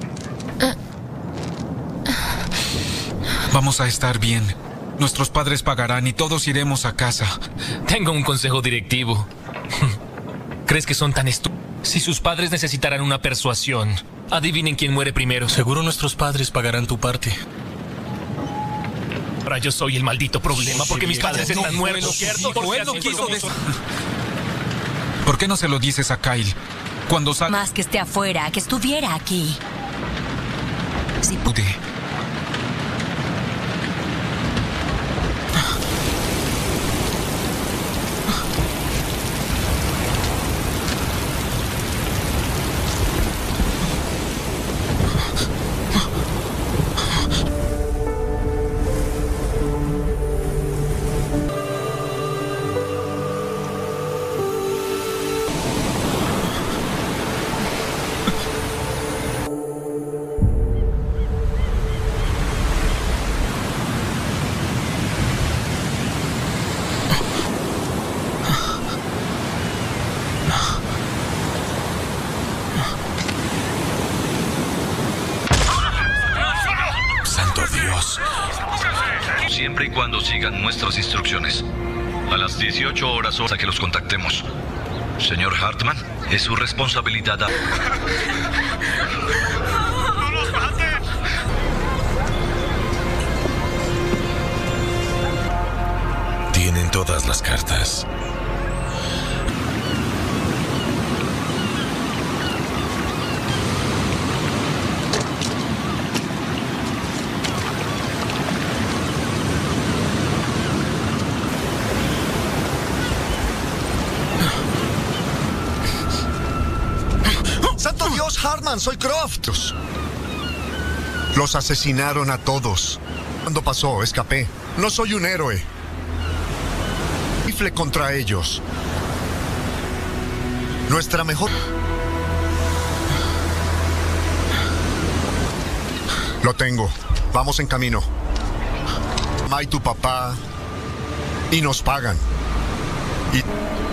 Vamos a estar bien. Nuestros padres pagarán y todos iremos a casa.
Tengo un consejo directivo. ¿Crees que son tan estúpidos? Si sus padres necesitaran una persuasión, adivinen quién muere primero.
Seguro nuestros padres pagarán tu parte.
Ahora yo soy el maldito problema porque mis padres
No
están
fue
muertos,
lo que
¿cierto?
dijo,
Porque
él no
así fue
quiso
como
decir-
son.
¿Por qué no se lo dices a Kyle? Cuando sal...
Más que esté afuera, que estuviera aquí. Si
pude.
siempre y cuando sigan nuestras instrucciones. A las dieciocho horas hora que los contactemos. Señor Hartman, es su responsabilidad. A...
¡No los mates!
Tienen todas las cartas.
¡Santo Dios, Hartman! ¡Soy Croft! Los asesinaron a todos. Cuando pasó, escapé. No soy un héroe. Rifle contra ellos. Nuestra mejor... Lo tengo. Vamos en camino. Mamá y tu papá... Y nos pagan. Y...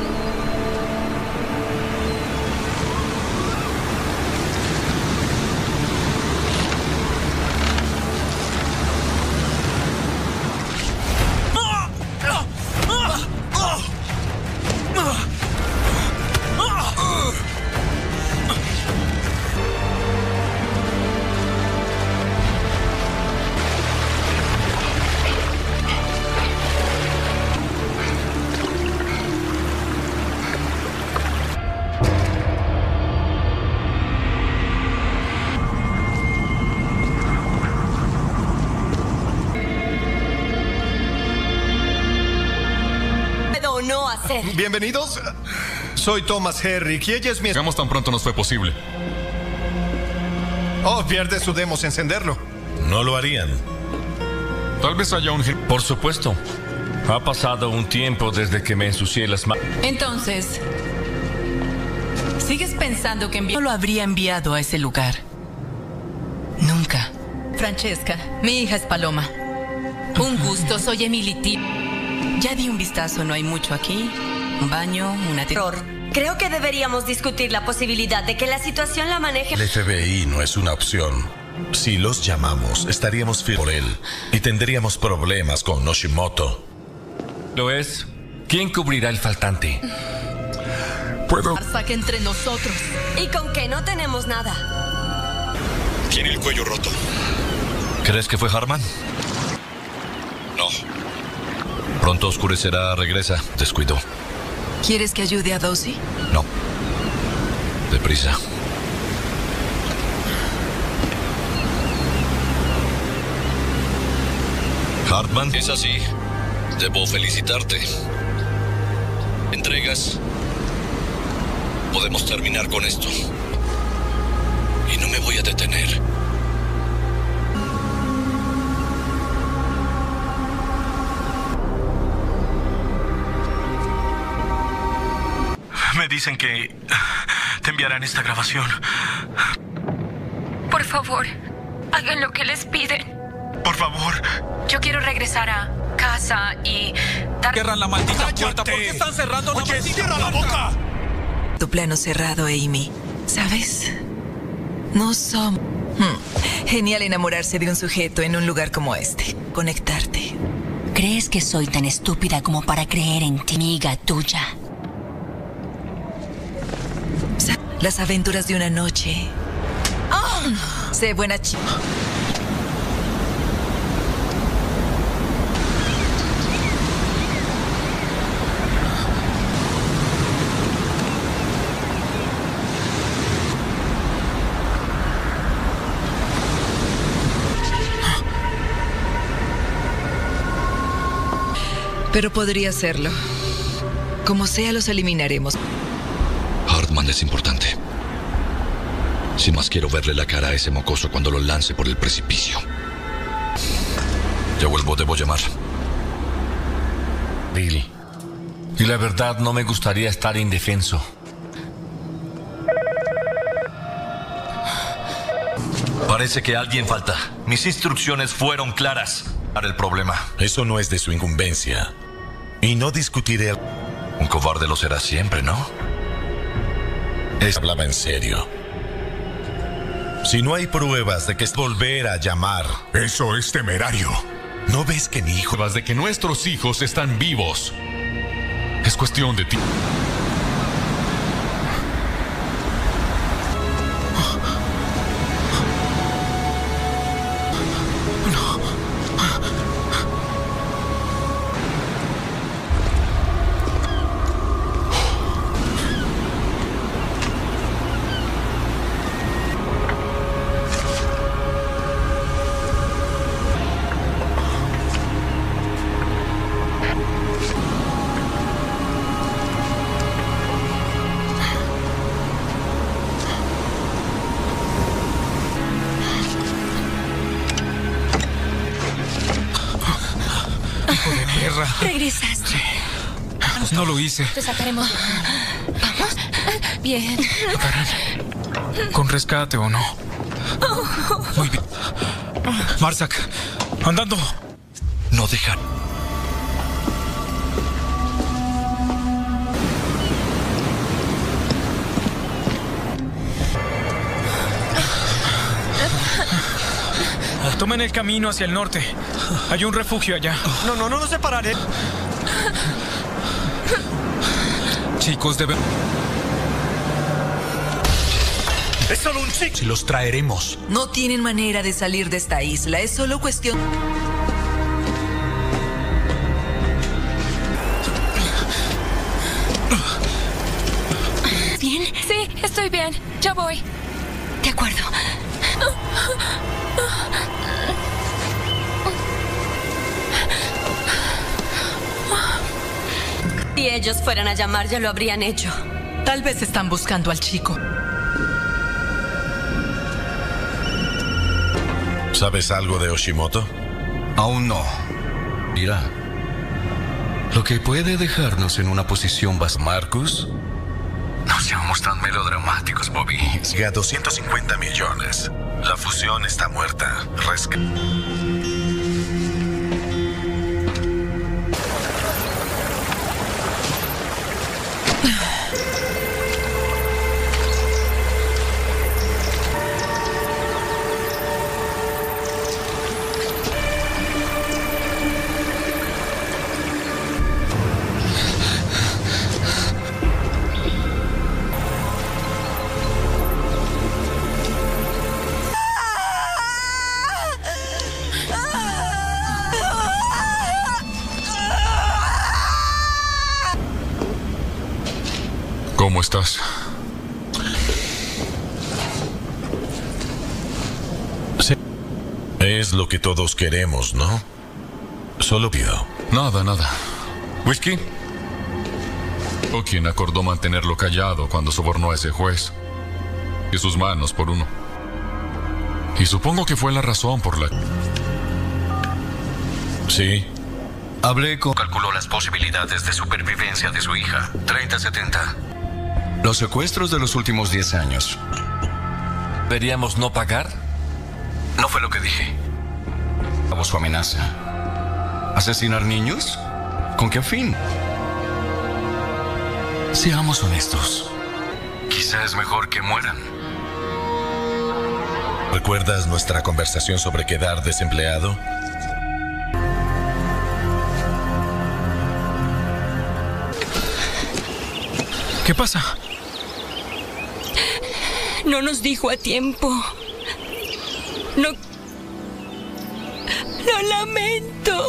Bienvenidos. Soy Thomas Herrick y ella es mi...
Llegamos tan pronto nos fue posible.
Oh, pierde su demo encenderlo.
No lo harían.
Tal vez haya un...
Por supuesto. Ha pasado un tiempo desde que me ensucié las manos.
Entonces, ¿sigues pensando que envi- no lo habría enviado a ese lugar? Nunca. Francesca, mi hija es Paloma. Un gusto, soy Emily T. Ya di un vistazo, no hay mucho aquí. Un baño, una...
Error. Creo que deberíamos discutir la posibilidad de que la situación la maneje...
El F B I no es una opción. Si los llamamos, estaríamos firmes por él y tendríamos problemas con Noshimoto.
¿Lo es? ¿Quién cubrirá el faltante?
Puedo...
Saque entre nosotros.
¿Y con qué no tenemos nada?
Tiene el cuello roto.
¿Crees que fue Hartman?
No.
Pronto oscurecerá, regresa. Descuido.
¿Quieres que ayude a Dozy?
No. Deprisa. Hartman.
Es así. Debo felicitarte. ¿Entregas? Podemos terminar con esto. Y no me voy a detener.
Me dicen que te enviarán esta grabación.
Por favor, hagan lo que les piden.
Por favor.
Yo quiero regresar a casa y dar...
Cierran la maldita
¡Cállate!
puerta. ¿Por qué están cerrando la
Oye,
maldita
cierra
puerta?
la boca!
Tu plano cerrado, Amy. ¿Sabes? No somos... Hmm. Genial enamorarse de un sujeto en un lugar como este. Conectarte.
¿Crees que soy tan estúpida como para creer en ti, amiga tuya?
Las aventuras de una noche. Oh, sé buena chica. Pero podría hacerlo. Como sea, los eliminaremos.
Hartman es importante. Sin más, quiero verle la cara a ese mocoso cuando lo lance por el precipicio. Ya vuelvo, debo llamar.
Bill. Y la verdad, no me gustaría estar indefenso.
Parece que alguien falta. Mis instrucciones fueron claras. Para el problema.
Eso no es de su incumbencia. Y no discutiré...
Un cobarde lo será siempre, ¿no?
Es... Hablaba en serio. Si no hay pruebas de que es volver a llamar...
Eso es temerario.
¿No ves que mi hijo...
de que nuestros hijos están vivos? Es cuestión de ti.
Regresaste.
No lo hice.
Te sacaremos. Vamos. Bien.
¿Con rescate o no? Muy bien. Marsak, andando.
No deja.
Tomen el camino hacia el norte. Hay un refugio allá.
No, no, no nos separaré.
Chicos, deben...
Es solo un chico.
Si los traeremos.
No tienen manera de salir de esta isla. Es solo cuestión...
¿Bien? Sí, estoy bien. Ya voy. De acuerdo.
Si ellos fueran a llamar, ya lo habrían hecho.
Tal vez están buscando al chico.
¿Sabes algo de Oshimoto?
Aún no. Mira, lo que puede dejarnos en una posición bastante...
¿Marcus?
No seamos tan melodramáticos, Bobby.
A doscientos cincuenta millones. La fusión está muerta. Resca...
¿Cómo estás?
Sí. Es lo que todos queremos, ¿no? Solo pido.
Nada, nada. ¿Whisky? ¿O quién acordó mantenerlo callado cuando sobornó a ese juez? Y sus manos por uno. Y supongo que fue la razón por la...
Sí.
Hablé con... Calculó las posibilidades de supervivencia de su hija. treinta setenta. Los secuestros de los últimos diez años.
¿Deberíamos no pagar?
No fue lo que dije. Su amenaza. ¿Asesinar niños? ¿Con qué fin? Seamos honestos. Quizá es mejor que mueran.
¿Recuerdas nuestra conversación sobre quedar desempleado?
¿Qué pasa?
No nos dijo a tiempo. No... Lo lamento.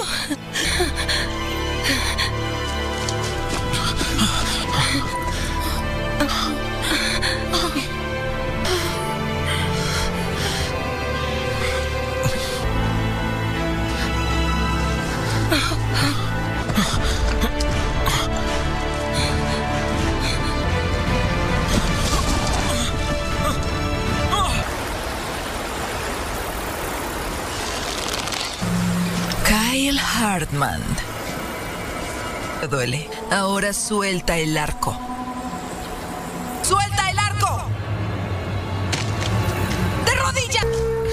Kyle Hartman. Te duele. Ahora suelta el arco. ¡Suelta el arco! ¡De rodillas!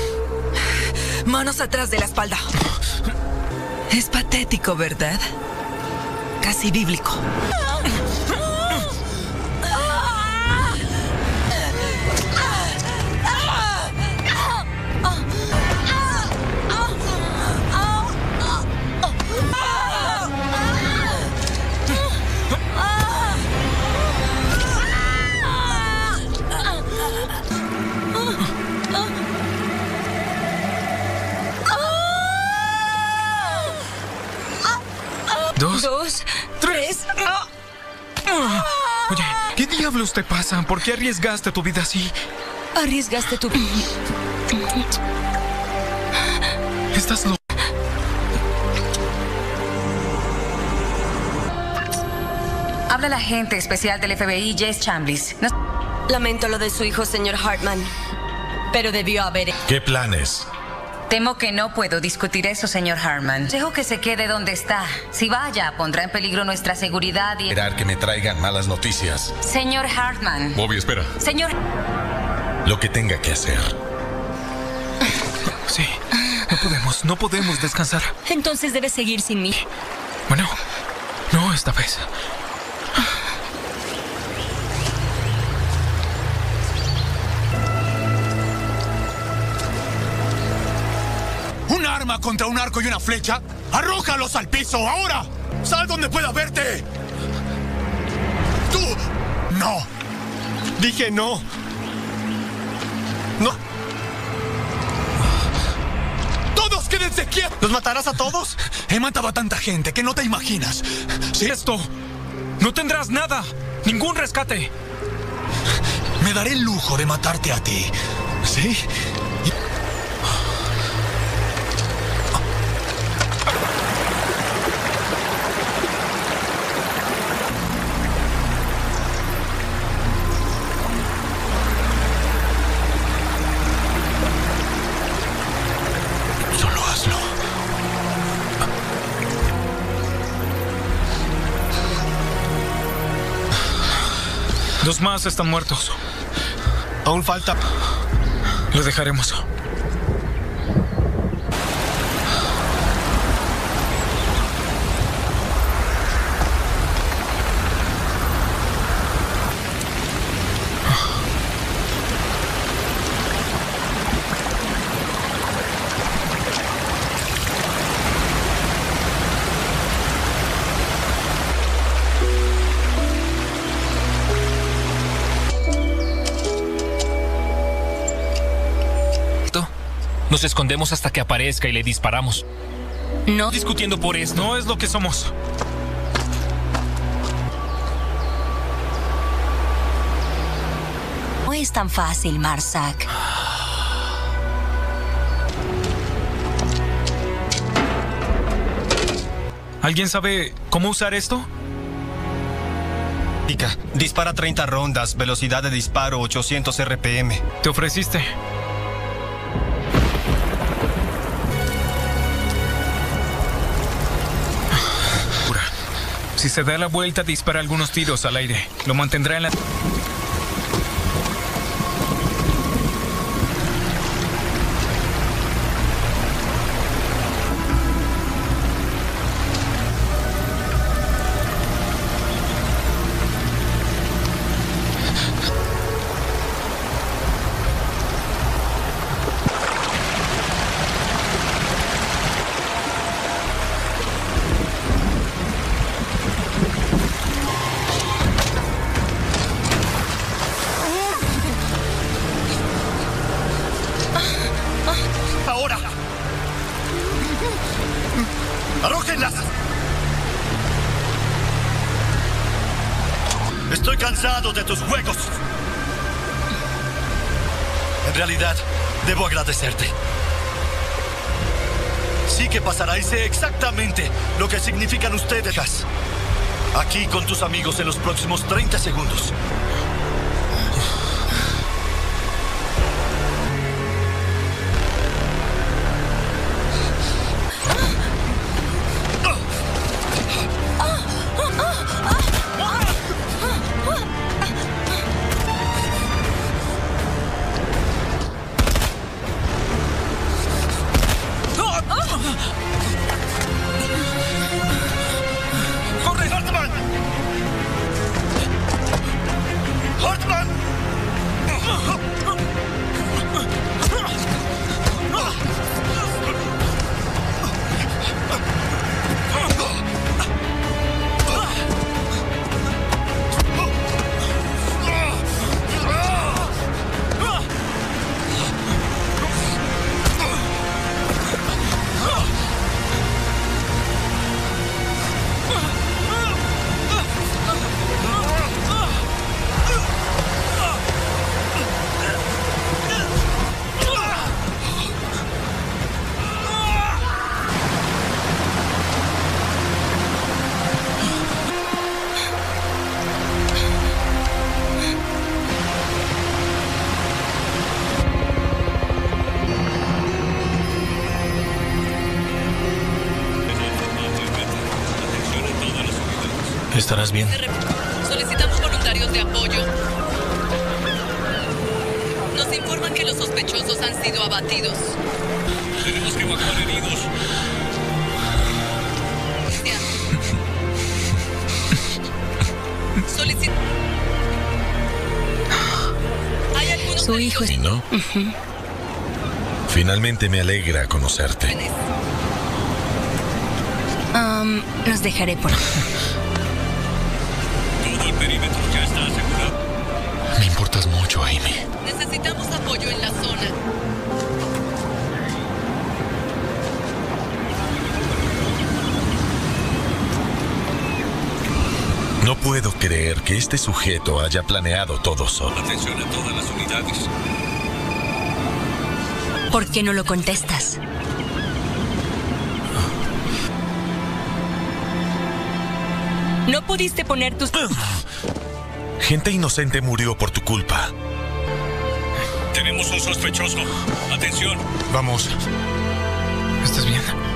Manos atrás de la espalda. Es patético, ¿verdad? Casi bíblico.
dos,
dos
tres.
Ah.
Oye, ¿qué diablos te pasa? ¿Por qué arriesgaste tu vida así?
Arriesgaste tu vida.
Estás loco.
Habla la agente especial del F B I, Jess Chambliss. No...
Lamento lo de su hijo, señor Hartman. Pero debió haber...
¿Qué planes?
Temo que no puedo discutir eso, señor Hartman. Dejo que se quede donde está. Si vaya, pondrá en peligro nuestra seguridad y...
Esperar que me traigan malas noticias.
Señor Hartman.
Bobby, espera.
Señor...
Lo que tenga que hacer.
Sí, no podemos, no podemos descansar.
Entonces debes seguir sin mí.
Bueno, no esta vez.
¿Un arma contra un arco y una flecha? ¡Arrójalos al piso, ahora! ¡Sal donde pueda verte! ¡Tú! ¡No!
Dije no. No.
¡Todos quédense quietos!
¿Los matarás a todos?
He matado a tanta gente que no te imaginas.
¿Sí? Esto. No tendrás nada. Ningún rescate.
Me daré el lujo de matarte a ti. ¿Sí?
Dos más están muertos.
Aún falta.
Lo dejaremos. Nos escondemos hasta que aparezca y le disparamos.
No.
Discutiendo por esto. No es lo que somos.
No es tan fácil, Marsak.
¿Alguien sabe cómo usar esto?
Dispara treinta rondas, velocidad de disparo ochocientos R P M.
¿Te ofreciste? Si se da la vuelta, dispara algunos tiros al aire. Lo mantendrá en la...
¡Arrójenlas! Estoy cansado de tus juegos. En realidad, debo agradecerte. Sí que pasará y sé exactamente lo que significan ustedes. Aquí con tus amigos en los próximos treinta segundos.
¿Estarás bien?
Solicitamos voluntarios de apoyo. Nos informan que los sospechosos han sido abatidos.
Tenemos que evacuar heridos.
Solicit... ¿Hay algunos
Su hijo es...
¿Y no?
Ujú.
Finalmente me alegra conocerte.
Um, los dejaré por aquí.
Todo el perímetro ya está asegurado.
Me importas mucho, Amy.
Necesitamos apoyo en la zona.
No puedo creer que este sujeto haya planeado todo solo.
Atención a todas las unidades.
¿Por qué no lo contestas? No pudiste poner tus...
Gente inocente murió por tu culpa.
Tenemos un sospechoso. Atención.
Vamos. ¿Estás bien?